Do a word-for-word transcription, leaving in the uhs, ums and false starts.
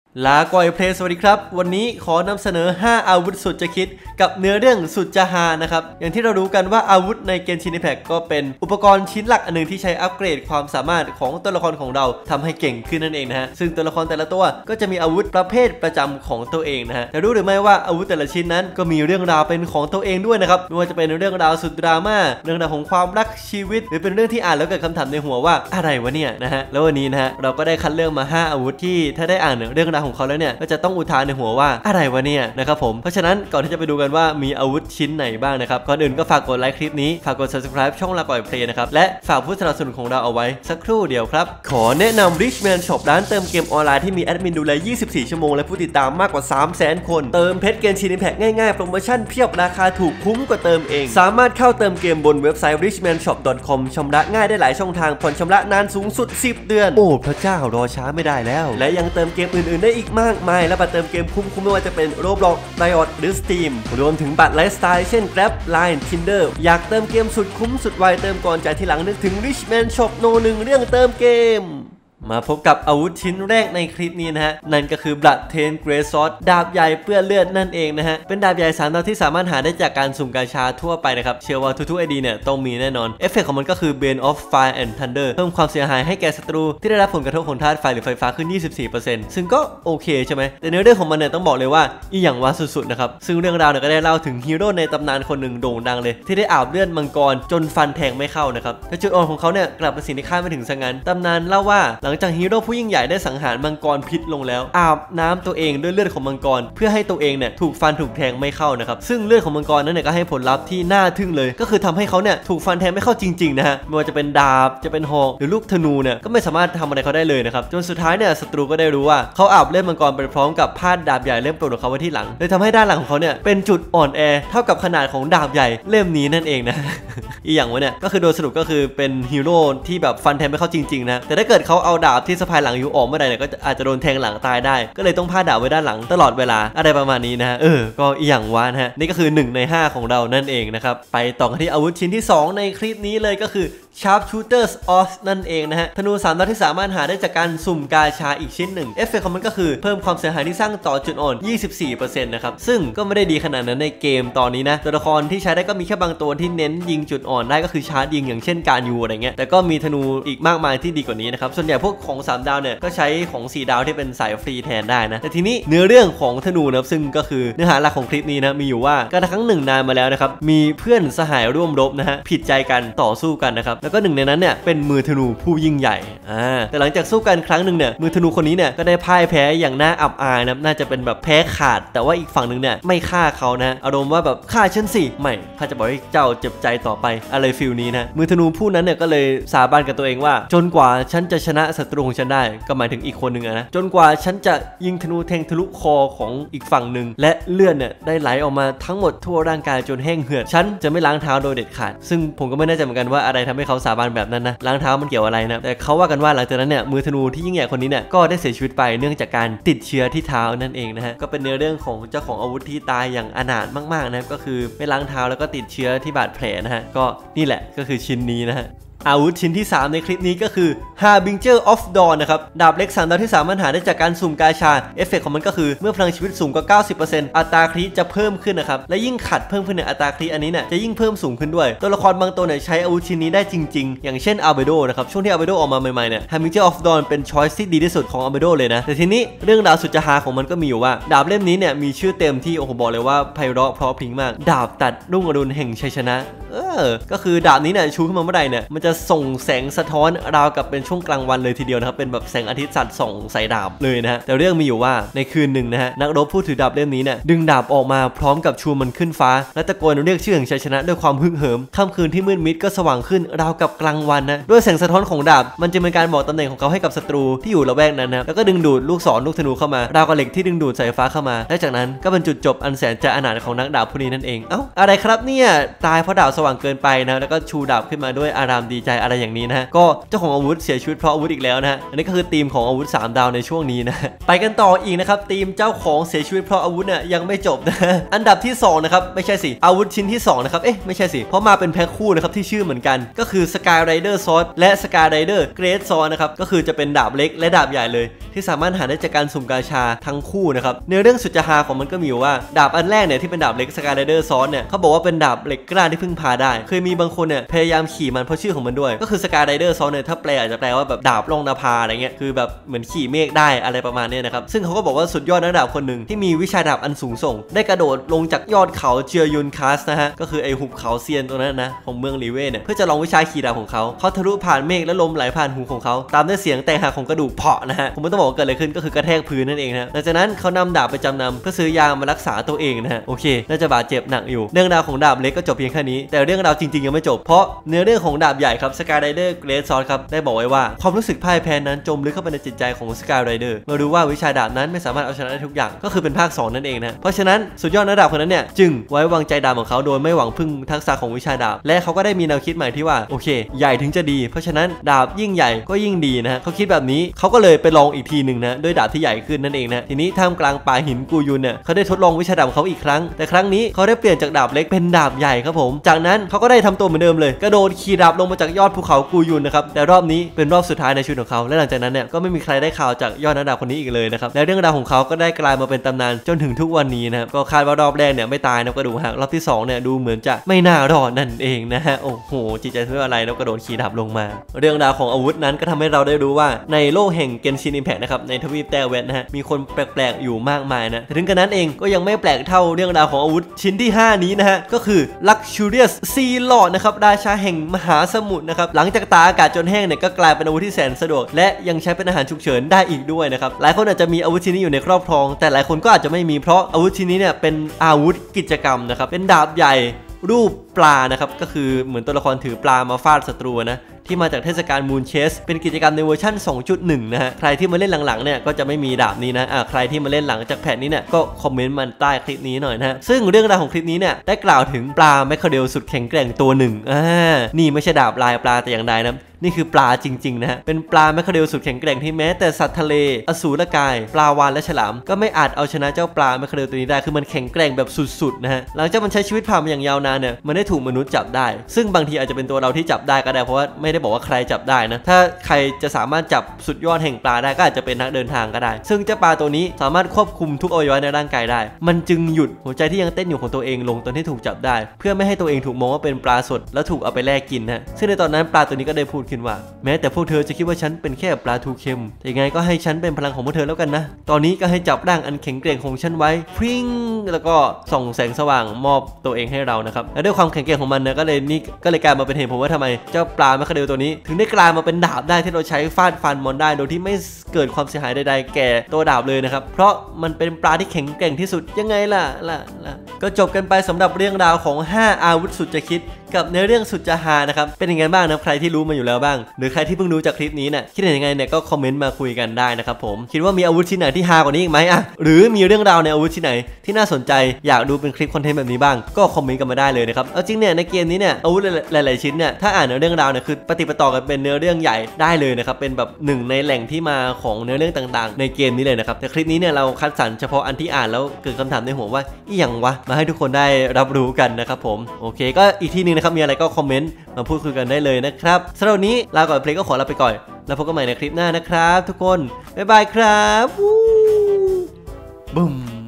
ลาก่อยเพลย์สวัสดีครับวันนี้ขอนำเสนอห้าอาวุธสุดจะคิดกับเนื้อเรื่องสุดจะฮานะครับอย่างที่เรารู้กันว่าอาวุธในเกมชินแพ็กก็เป็นอุปกรณ์ชิ้นหลักอันนึงที่ใช้อัปเกรดความสามารถของตัวละครของเราทำให้เก่งขึ้นนั่นเองนะฮะซึ่งตัวละครแต่ละตัวก็จะมีอาวุธประเภทประจำของตัวเองนะฮะแต่รู้หรือไม่ว่าอาวุธแต่ละชิ้นนั้นก็มีเรื่องราวเป็นของตัวเองด้วยนะครับไม่ว่าจะเป็นเรื่องราวสุดดราม่าเรื่องราวของความรักชีวิตหรือเป็นเรื่องที่อ่านแล้วเกิดคำถามในหัวว่าอะไรวะเนี่ยนะฮะแล้ววันนี้นะฮะเราก็ได้คัดเลือกมาห้าอาวุธที่ถ้าได้อ่านเรื่องราวของเขาแล้วเนี่ยก็จะต้องอุทานในหัวว่าอะไรวะเนี่ยนะครับผมเพราะฉะนั้นก่อนที่จะไปดูกันว่ามีอาวุธชิ้นไหนบ้างนะครับก่อนอื่นก็ฝากกดไลค์คลิปนี้ฝากกด ซับสไครบ์ ช่องลาก่อยเพลย์นะครับและฝากผู้สนับสนุนของเราเอาไว้สักครู่เดียวครับขอแนะนำ Richman Shop ร้านเติมเกมออนไลน์ที่มีแอดมินดูแลยี่สิบสี่ชั่วโมงและผู้ติดตามมากกว่า สามแสน คนเติมเพชรเกมชินแพ็กง่ายๆโปรโมชั่นเพียบราคาถูกคุ้มกว่าเติมเองสามารถเข้าเติมเกมบนเว็บไซต์ ริชแมนช็อป ดอท คอม ชำระง่ายได้หลายช่องทางผ่อนชำระนานสูงสุดสิบเดือนโอ้พระเจ้ารอช้าไม่ได้แล้วและยังเติมเกมอื่นๆได้อีกมากมายและบัตรเติมเกมคุ้มๆไม่ว่าจะเป็น Roblox Riot หรือ Steam รวมถึงบัตรไลฟ์สไตล์เช่น Grab Line Tinder อยากเติมเกมสุดคุ้มสุดไวเติมก่อนจ่ายทีหลังนึกถึง Richman Shop โนหนึ่งเรื่องเติมเกมมาพบกับอาวุธชิ้นแรกในคลิปนี้นะฮะนั่นก็คือ Blood Taint Great Sword ดาบใหญ่เปื้อนเลือดนั่นเองนะฮะเป็นดาบใหญ่สามดาวที่สามารถหาได้จากการสุ่มกาชาทั่วไปนะครับเชื่อว่าทุกๆ ไอ ดี เนี่ยต้องมีแน่นอนเอฟเฟกต์ของมันก็คือ Bane of Fire and Thunder เพิ่มความเสียหายให้แก่ศัตรูที่ได้รับผลกระทบของธาตุไฟหรือไฟฟ้าขึ้น ยี่สิบสี่เปอร์เซ็นต์ ซึ่งก็โอเคใช่ไหมแต่เนื้อเรื่องของมันเนี่ยต้องบอกเลยว่าอีหยังวะสุดๆนะครับซึ่งเรื่องราวเนี่ยก็ได้เล่าถึงฮีโร่ในตำนานคนหนึ่งโด่งดังเลยที่ได้อาบเลือดมังกรจนฟันแทงไม่เข้านะครับแต่จุดอ่อนของเขาเนี่ยกลับเป็นสิ่งที่คาดไม่ถึงซะงั้นตำนานเล่าว่าหลังจากฮีโร่ผู้ยิ่งใหญ่ได้สังหารมังกรพิษลงแล้วอาบน้ำตัวเองด้วยเลือดของมังกรเพื่อให้ตัวเองเนี่ยถูกฟันถูกแทงไม่เข้านะครับซึ่งเลือดของมังกรนั้นเนี่ยก็ให้ผลลัพธ์ที่น่าทึ่งเลยก็คือทำให้เขาเนี่ยถูกฟันแทงไม่เข้าจริงๆนะฮะไม่ว่าจะเป็นดาบจะเป็นหอกหรือลูกธนูเนี่ยก็ไม่สามารถทำอะไรเขาได้เลยนะครับจนสุดท้ายเนี่ยศัตรูก็ได้รู้ว่าเขาอาบเลือดมังกรไปพร้อมกับพาดดาบใหญ่เล่มโปรดของเขาไว้ที่หลังเลยทำให้ด้านหลังของเขาเนี่ยเป็นจุดอ่อนแอเท่ากับขนาดของดาบใหญ่เล่มนี้นั่นเองนะ อีอย่างวะเนี่ยก็คือโดยสรุปก็คือเป็นฮีโร่ที่แบบฟันแทงไม่เข้าจริงๆนะแต่ถ้าเกิดเขาเอาดาบที่สะพายหลังอยู่ออกเมื่อใดเนี่ยก็อาจจะโดนแทงหลังตายได้ก็เลยต้องพาดดาบไว้ด้านหลังตลอดเวลาอะไรประมาณนี้นะฮะเออก็อีอย่างวะนะฮะนี่ก็คือหนึ่งในห้าของเรานั่นเองนะครับไปต่อกันที่อาวุธชิ้นที่สองในคลิปนี้เลยก็คือ Sharpshooter's Oath นั่นเองนะฮะธนูสามดาวที่สามารถหาได้จากการสุ่มกาชาอีกชิ้นหนึ่งเอฟเฟกต์ของมันก็คือเพิ่มความเสียหายที่สร้างต่อจุดอ่อน ยี่สิบสี่เปอร์เซ็นต์ นะครับซึ่งก็ไม่ได้ดีขนาดนั้นในเกมตอนนี้นะตัวละครที่ใช้ได้ก็มีแค่บางตัวที่เน้นยิงจุดอ่อนได้ก็คือชาร์จยิงอย่างเช่นการยูอะไรเงี้ยแต่ก็มีธนูอีกมากมายที่ดีกว่านี้นะครับส่วนใหญ่พวกของสามดาวเนี่ยก็ใช้ของสี่ดาวที่เป็นสายฟรีแทนได้นะแต่ทีนี้เนื้อเรื่องของธนูนะซึ่งก็คือเนื้อหาหลักของคลิปนี้นะมีอยู่ว่าการครั้งหนึ่งนานมาแล้วนะครับมีเพื่อนสหายร่วมรบนะฮะผิดใจกันต่อสู้กันนะครับแล้วก็หนึ่งในนั้นเนี่ยเป็นมือธนูผู้ยิ่งใหญ่อ่าแต่หลังจากสู้กันครั้งหนึ่งเนี่ยมือธนูคนนี้เนี่ยก็ได้พ่ายแพ้อย่างน่าอับอายนะน่าจะเป็นแบบแพ้ขาดแต่ว่าอีกฝั่งหนึ่งเนี่ยไม่ฆ่าเขานะอารมณ์ว่าแบบฆ่าฉันสิไม่ข้าจะบอกให้เจ้าเจ็บใจต่อไปอะไรฟิลนี้นะมือธนูผู้นั้นเนี่ยก็เลยสาบานกับตัวเองว่าจนกว่าฉันจะชนะศัตรูของฉันได้ก็หมายถึงอีกคนหนึ่งนะจนกว่าฉันจะยิงธนูแทงทะลุคอของอีกฝั่งหนึ่งและเลือดเนี่ยได้ไหลออกมาทั้งหมดทั่วร่างกายจนแห้งเหือดฉันจะไม่ล้างเท้าโดยเด็ดขาดซึ่งผมก็ไม่แน่ใจเหมือนกันว่าอะไรทำให้เขาสาบานแบบนั้นนะล้างเท้ามันเกี่ยวอะไรนะแต่เขาว่ากันว่าหลังจากนั้นเนี่ยมือธนูที่ยิ่งใหญ่คนนี้เนี่ยก็ได้เสียชีวิตไปเนื่องจากการติดเชื้อที่เท้านั่นเองนะฮะก็เป็นเนื้อเรื่องของเจ้าของอาวุธที่ตายอย่างอนาถมากๆนะครับก็คือไม่ล้างเท้าแล้วก็ติดเชื้อที่บาดแผลนะฮะก็นี่แหละก็คือชิ้นนี้นะฮะอาวุธชิ้นที่สามในคลิปนี้ก็คือ Harbinger of Dawn นะครับดาบเล็กสามดาวที่สามารถหาได้จากการสุ่มกาชาเอฟเฟกต์ของมันก็คือเมื่อพลังชีวิตสูงกว่า เก้าสิบเปอร์เซ็นต์ อัตราคริจะเพิ่มขึ้นนะครับและยิ่งขัดเพิ่มขึ้นในอัตราคริอันนี้เนี่ยจะยิ่งเพิ่มสูงขึ้นด้วยตัวละครบางตัวเนี่ยใช้อาวุธชิ้นนี้ได้จริงๆอย่างเช่น Albedo นะครับช่วงที่ Albedo ออกมาใหม่ๆเนี่ย Harbinger of Dawn เป็นช้อยส์ที่ดีที่สุดของ Albedo เลยนะแต่ทีนี้เรื่องราวสุดจะฮาของมันก็มีอยู่ว่าดาบเล่มนี้เนี่ยมีชื่อเต็มที่โอ้โหบอกเลยว่าไพเราะเพราะพริ้งมากดาบตัดรุ่งอรุณแห่งชัยชนะเออก็คือดาบนี้เนี่ยชูขึ้นมาเมื่อใดเนี่ยมันจะส่งแสงสะท้อนราวกับเป็นช่วงกลางวันเลยทีเดียวนะครับเป็นแบบแสงอาทิตย์สัดส่องใส่ดาบเลยนะฮะแต่เรื่องมีอยู่ว่าในคืนหนึ่งนะฮะนักรบผู้ถือดาบเล่มนี้เนี่ยดึงดาบออกมาพร้อมกับชูมันขึ้นฟ้าและตะโกนเรียกชื่อแห่งชัยชนะด้วยความฮึกเหิมค่ำคืนที่มืดมิดก็สว่างขึ้นราวกับกลางวันนะด้วยแสงสะท้อนของดาบมันจะเป็นการบอกตำแหน่งของเขาให้กับศัตรูที่อยู่ละแวกนั้นนะแล้วก็ดึงดูดลูกศรลูกธนูเข้ามาราวกับเหล็กที่ดึงดูดสายฟ้าเข้ามาและจากนั้นก็เป็นจุดจบอันแสนจะอนาถของนักดาบผู้นี้นั่นเองเอ้าอะไรครับเนี่ยตายเพราะดาบสสว่างเกินไปนะแล้วก็ชูดาบขึ้นมาด้วยอารามดีใจอะไรอย่างนี้นะฮะก็เจ้าของอาวุธเสียชีวิตเพราะอาวุธอีกแล้วนะฮะอันนี้ก็คือธีมของอาวุธสามดาวในช่วงนี้นะไปกันต่ออีกนะครับธีมเจ้าของเสียชีวิตเพราะอาวุธเนี่ยยังไม่จบนะอันดับที่สองนะครับไม่ใช่สิอาวุธชิ้นที่สองนะครับเอ๊ะไม่ใช่สิเพราะมาเป็นแพ็คคู่นะครับที่ชื่อเหมือนกันก็คือ Sky Rider Sword และ Sky Rider Great Sword นะครับก็คือจะเป็นดาบเล็กและดาบใหญ่เลยที่สามารถหาได้จากการสุ่มกาชาทั้งคู่นะครับในเรื่องสุดจะฮาของมันก็มีว่าดาบอันแรกเนี่ยที่เป็นดาบเล็ก Sky Rider Sword เนี่ยเขาบอกว่าเป็นดาบเหล็กกล้าที่พึ่งพาได้เคยมีบางคนเนี่ยพยายามขี่มันเพราะชื่อของมันด้วยก็คือ Sky Rider Sword เนี่ยถ้าแปลอาจจะแปลว่าแบบดาบล่องนภาอะไรเงี้ยคือแบบเหมือนขี่เมฆได้อะไรประมาณนี้นะครับซึ่งเขาก็บอกว่าสุดยอดนักดาบคนหนึ่งที่มีวิชาดาบอันสูงส่งได้กระโดดลงจากยอดเขาเจียยุนคัสนะฮะก็คือไอหุบเขาเซียนตรงนั้นนะของเมืองลีเว่เนี่ยเพื่อจะลองวิชาขี่ดาบของเขาเขาทะลุผ่านเมฆและลมไหลผ่านหูของเขาตามด้วยเสียงแตกหักของกระดูกเผาะนะฮะผมไม่ต้องบอกว่าเกิดอะไรขึ้นก็คือกระแทกพื้นนั่นเองนะหลังจากนั้นเขานำดาบไปจำนำเพื่อซื้อยามารักษาตัวเองนะฮะโอเคน่าจะบาดเจ็บหนักอยู่เรื่องราวของดาบเล็กก็จบเพียงแค่นี้แต่เรื่องราวจริงๆยังไม่จบเพราะเนื้อเรื่องของดาบใหญ่ครับ Sky Rider Great Sword ครับได้บอกไว้ว่าความรู้สึกพ่ายแพ้นั้นจมลึกเข้าไปในจิตใจของ Sky Rider มารู้ว่าวิชาดาบนั้นไม่สามารถเอาชนะได้ทุกอย่างก็คือเป็นภาคสองนั่นเองนะเพราะฉะนั้นสุดยอดนักดาบคนนั้นเนี่ยจึงไว้วางใจดาบของเขาโดยไม่หวังพึ่งทักษะของวิชาดาบและเขาก็ได้มีแนวคิดใหม่ที่ว่าโอเคใหญ่ถึงจะดีเพราะฉะนั้นดาบยิ่งใหญ่ก็ยิ่งดีนะฮะเขาคิดแบบนี้เขาก็เลยไปลองอีกทีหนึ่งนะด้วยดาบที่ใหญ่ขึ้นนั่นเองนะทีนี้ท่ามกลางป่าหินกูยุนเนี่ยเขาได้ทดลองวิชาดาบของเขาอีกครั้งแต่ครั้งนี้เขาได้เปลี่ยนจากดาบเล็กเป็นดาบใหญ่ครับผมจากนั้นเขาก็ได้ทำตัวเหมือนเดิมเลยกระโดดขี่ดาบลงมาจากยอดภูเขากูยุนนะครับแต่รอบนี้เป็นรอบสุดท้ายในชีวิตของเขาและหลังจากนั้นเนี่ยก็ไม่มีใครได้ข่าวจากยอดนักดาบคนนี้อีกเลยนะครับและเรื่องราวของเขาก็ได้กลายมาเป็นตำนานจนถึงทุกวันนี้นะครับก็คาดว่ารอบแรกเนี่ยไม่ตายนะกระดูกหักรอบที่สองเนี่ยดูเหมือนจะไม่น่ารอดนั่นเองนะฮะโอ้โหจิตใจไม่อะไรแล้วกระโดดขี่ดาบลงมาเรื่องราวของอาวุธนั้นก็ทำให้เราได้รู้ว่าในโลกแห่งเกนชินอิมแพคนะครับในทวีปแตเวทนะฮะมีคนแปลกๆอยู่มากมายนะถึงกระนั้นเองก็ยังไม่แปลกเท่าเรื่องราวของอาวุธชิ้นที่ห้านี้นะฮะก็คือ Luxurious Sea Lord นะครับราชาแห่งมหาสมุทรนะครับหลังจากตากอากาศจนแห้งเนี่ยก็กลายเป็นอาวุธที่แสนสะดวกและยังใช้เป็นอาหารฉุกเฉินได้อีกด้วยนะครับหลายคนอาจจะมีอาวุธชิ้นนี้อยู่ในครอบครองแต่หลายคนก็อาจจะไม่มีเพราะอาวุธชิ้นนี้เนี่ยเป็นอาวุธกิจกรรมนะครับเป็นดาบใหญ่รูปปลานะครับก็คือเหมือนตัวละครถือปลามาฟาดศัตรูนะที่มาจากเทศกาลมูนเชสเป็นกิจกรรมในเวอร์ชัน สองจุดหนึ่ง นะฮะใครที่มาเล่นหลังๆเนี่ยก็จะไม่มีดาบนี้นะอ่าใครที่มาเล่นหลังจากแผ่นนี้เนี่ยก็คอมเมนต์มาใต้คลิปนี้หน่อยนะฮะซึ่งเรื่องราวของคลิปนี้เนี่ยได้กล่าวถึงปลาแมคคาเดลสุดแข็งแกร่งตัวหนึ่งอ่านี่ไม่ใช่ดาบลายปลาแต่อย่างใดนะนี่คือปลาจริงๆนะฮะเป็นปลาแมคคาเดลสุดแข็งแกร่งที่แม้แต่สัตว์ทะเลอสูรกายปลาวาฬและฉลามก็ไม่อาจเอาชนะเจ้าปลาแมคคาเดลตัวนี้ได้คือมันแข็งแกร่งแบบสุดๆนะฮะหลังจากมันใช้ชีวิตผ่านมาอย่างยาวนานเนี่ยมันได้ถูกมนุษย์จับได้ซึ่งบางทีอาจจะเป็นตัวเราที่จับได้ก็ได้เพราะว่าไม่ได้บอกว่าใครจับได้นะถ้าใครจะสามารถจับสุดยอดแห่งปลาได้ก็อาจจะเป็นนักเดินทางก็ได้ซึ่งเจ้าปลาตัวนี้สามารถควบคุมทุกอวัยวะในร่างกายได้มันจึงหยุดหัวใจที่ยังเต้นอยู่ของตัวเองลงตอนที่ถูกจับได้เพื่อไม่ให้ตัวเองถูกมองว่าเป็นปลาสดแล้วถูกเอาไปแลกกินนะซึ่งในตอนนั้นปลาตัวนี้ก็ได้พูดขึ้นว่าแม้แต่พวกเธอจะคิดว่าฉันเป็นแค่ปลาทูเค็มแต่ยังไงก็ให้ฉันเป็นพลังของพวกเธอแล้วกันนะตอนนี้ก็ให้จับร่างอันแข็งแกร่งของฉันไว้พริ้งแล้วก็ส่องแสงสว่างมอบตัวเองให้เรานะครับและด้วยความแข็งแกร่งของมันนะก็เลยนี่ก็เลยกลายมาเป็นเหตุผลว่าทำไมเจ้าปลาแมคคาเดลตัวนี้ถึงได้กลายมาเป็นดาบได้ที่เราใช้ฟาดฟันมอนได้โดยที่ไม่เกิดความเสียหายใดๆแก่ตัวดาบเลยนะครับเพราะมันเป็นปลาที่แข็งแกร่งที่สุดยังไงล่ะล่ะล่ะก็จบกันไปสำหรับเรื่องราวของห้าอาวุธสุดจะคิดกับในเรื่องสุดจะฮานะครับเป็นยังไงบ้างนะใครที่รู้มาอยู่แล้วบ้างหรือใครที่เพิ่งรู้จากคลิปนี้เนี่ยคิดเห็นยังไงเนี่ยก็คอมเมนต์มาคุยกันได้นะครับผมคิดว่ามีอาวุธชิ้นไหนที่ฮากว่านี้อีกไหมอ่ะหรือมีเรื่องราวในอาวุธชิ้นไหนที่น่าสนใจอยากดูเป็นคลิปคอนเทนต์แบบนี้บ้างก็คอมเมนต์กันมาได้เลยนะครับเอาจริงเนี่ยในเกมนี้เนี่ยอาวุธหลายๆชิ้นเนี่ยถ้าอ่านเรื่องราวเนี่ยคือปฏิปต่อกันเป็นเนื้อเรื่องใหญ่ได้เลยนะครับเป็นแบบหนึ่งในแหล่งที่มาของเนื้อเรื่องต่างๆในเกมนี้เลยนะครับแต่คลิปนี้เนี่ยเราคัดสรรเฉพาะอันที่อ่านแล้วเกิดคำถามในหัวว่าอีหยังวะมาให้ทุกคนได้รับรู้กันนะครับผมโอเคก็อีกทีนึงนะครับมีอะไรก็คอมเมนต์มาพูดคุยกันได้เลยนะครับสำหรับวันนี้ลาก่อนเพลงก็ขอลาไปก่อนแล้วพบกันใหม่ในคลิปหน้านะครับทุกคนบ๊ายบายครับบูม